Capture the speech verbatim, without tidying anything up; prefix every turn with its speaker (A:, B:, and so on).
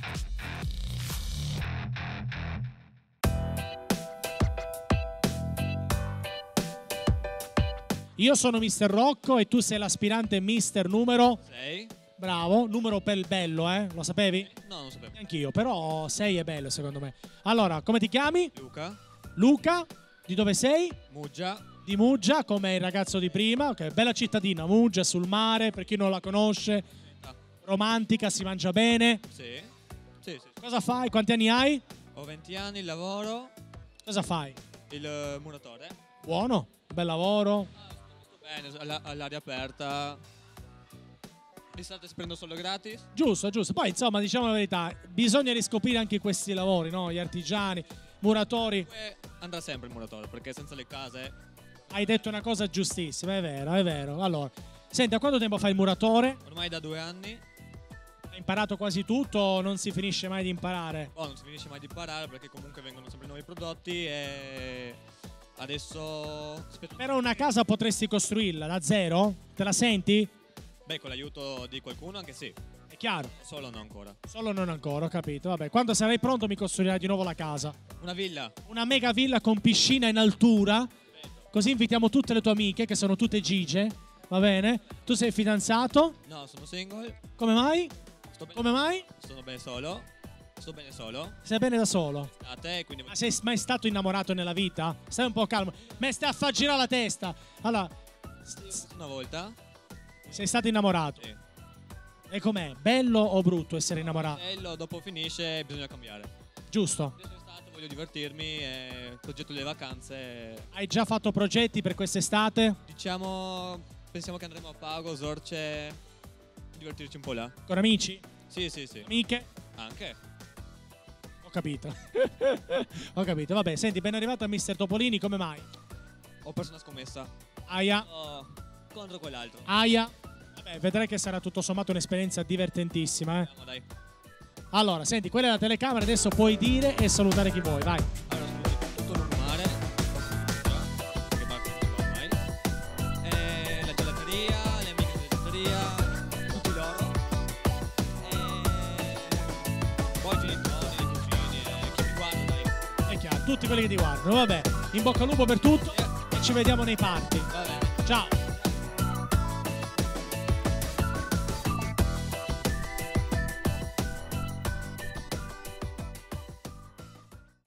A: Io sono mister Rocco e tu sei l'aspirante mister numero
B: sei.
A: Bravo, numero per bello, eh? Lo sapevi?
B: No, non sapevo.
A: Anch'io, però sei è bello secondo me. Allora, come ti chiami?
B: Luca.
A: Luca, di dove sei?
B: Muggia.
A: Di Muggia, come il ragazzo di prima. Ok, bella cittadina, Muggia sul mare, per chi non la conosce.
B: Ah.
A: Romantica, si mangia bene.
B: Sì. Sì, sì.
A: Cosa fai? Quanti anni hai?
B: Ho venti anni, lavoro.
A: Cosa fai?
B: Il uh, muratore.
A: Buono, bel lavoro.
B: Ah, sto bene, all'aria aperta. Li state prendo solo gratis?
A: Giusto, giusto. Poi insomma, diciamo la verità, bisogna riscoprire anche questi lavori, no? Gli artigiani, muratori.
B: Comunque andrà sempre il muratore, perché senza le case...
A: Hai detto una cosa giustissima, è vero, è vero. Allora, senti, da quanto tempo fai il muratore?
B: Ormai da due anni.
A: Hai imparato quasi tutto o non si finisce mai di imparare?
B: Oh, non si finisce mai di imparare, perché comunque vengono sempre nuovi prodotti e... Adesso...
A: Però una casa potresti costruirla da zero? Te la senti?
B: Beh, con l'aiuto di qualcuno anche sì.
A: È chiaro.
B: Solo no ancora.
A: Solo non ancora, ho capito. Vabbè, quando sarai pronto mi costruirai di nuovo la casa.
B: Una villa.
A: Una mega villa con piscina in altura. Così invitiamo tutte le tue amiche, che sono tutte Gigie. Va bene? Tu sei fidanzato?
B: No, sono single.
A: Come mai?
B: Sto bene.
A: Come mai?
B: Sono bene solo. Sto bene solo.
A: Sei bene da solo.
B: A te, quindi...
A: Ma sei mai stato innamorato nella vita? Stai un po' calmo. Me stai a far girare la testa. Allora,
B: Una volta.
A: sei stato innamorato.
B: Sì.
A: E com'è? Bello o brutto essere innamorato?
B: Bello, dopo finisce, bisogna cambiare.
A: Giusto.
B: Adesso è stato, voglio divertirmi, e progetto le vacanze.
A: Hai già fatto progetti per quest'estate?
B: Diciamo, pensiamo che andremo a Pago, Sorce, divertirci un po' là.
A: Con amici?
B: Sì, sì, sì.
A: Amiche?
B: Anche.
A: Ho capito. Ho capito. Vabbè, senti, ben arrivato a mister Topolini, come mai?
B: Ho perso una scommessa.
A: Aia.
B: Oh, contro quell'altro.
A: Aia. Vabbè, vedrai che sarà tutto sommato un'esperienza divertentissima, eh.
B: Andiamo, dai.
A: Allora, senti, quella è la telecamera, adesso puoi dire e salutare chi vuoi, vai.
B: Allora, scusi, tutto normale. Già, che parte non va mai. E la gelateria, le amiche della gelateria, tutti loro. E poi i genitori, i cugini, e chi mi guarda, dai.
A: È chiaro, tutti quelli che ti guardano, vabbè. In bocca al lupo per tutto e ci vediamo nei party.
B: Va bene.
A: Ciao.